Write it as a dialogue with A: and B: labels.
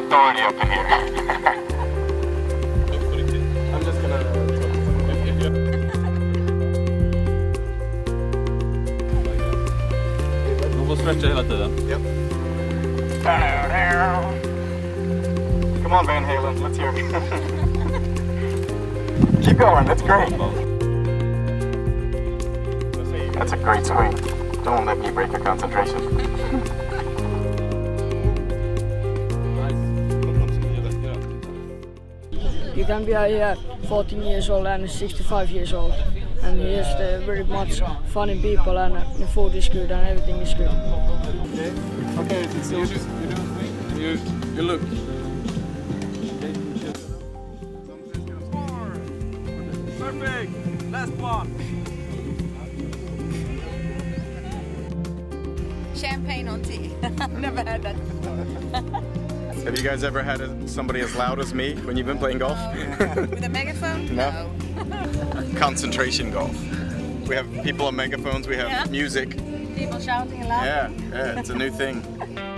A: authority up in here.
B: I'm just gonna...
C: Man får stretcha hela tiden.
A: Yep. Come on, Van Halen, let's hear it. Keep going, that's great. That's a great swing. Don't let me break your concentration.
D: You can be here 14 years old and 65 years old. And here's the very much funny people and the food is good and everything is good.
B: Okay, so you look.
C: Perfect! Last one!
E: Champagne on tea. Never had that before.
A: Have you guys ever had somebody as loud as me when you've been playing golf?
E: With a megaphone?
A: No. Concentration golf. We have people on megaphones, we have music.
E: People shouting and laughing.
A: Yeah, it's a new thing.